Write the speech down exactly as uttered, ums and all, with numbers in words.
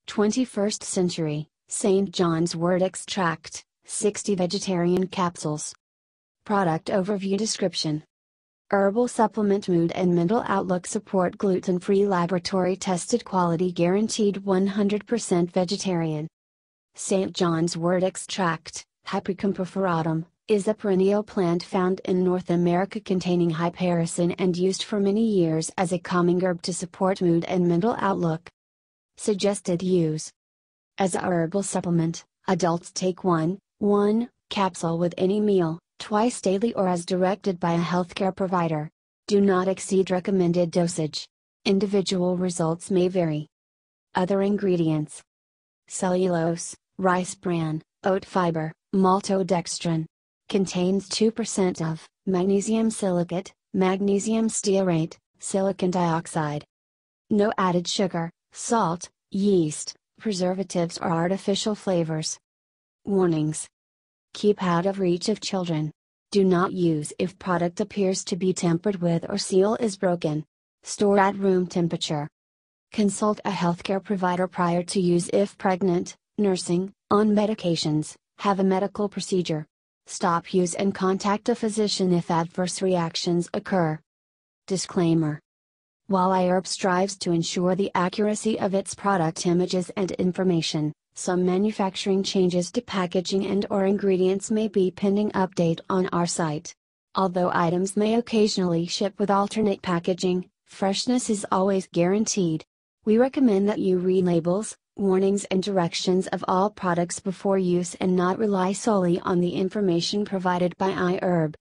twenty-first century, Saint John's Wort Extract, sixty vegetarian capsules. Product Overview Description. Herbal Supplement Mood and Mental Outlook Support Gluten-free laboratory-tested quality guaranteed one hundred percent vegetarian. Saint John's Wort Extract, Hypericum perforatum, is a perennial plant found in North America containing hypericin and used for many years as a calming herb to support mood and mental outlook. Suggested use. As a herbal supplement, adults take one, one capsule with any meal, twice daily or as directed by a healthcare provider. Do not exceed recommended dosage. Individual results may vary. Other ingredients: cellulose, rice bran, oat fiber, maltodextrin. Contains two percent of magnesium silicate, magnesium stearate, silicon dioxide. No added sugar, salt, yeast, preservatives or artificial flavors. Warnings. Keep out of reach of children. Do not use if product appears to be tampered with or seal is broken. Store at room temperature. Consult a healthcare provider prior to use if pregnant, nursing, on medications, have a medical procedure. Stop use and contact a physician if adverse reactions occur. Disclaimer. While iHerb strives to ensure the accuracy of its product images and information, some manufacturing changes to packaging and or ingredients may be pending update on our site. Although items may occasionally ship with alternate packaging, freshness is always guaranteed. We recommend that you read labels, warnings and directions of all products before use and not rely solely on the information provided by iHerb.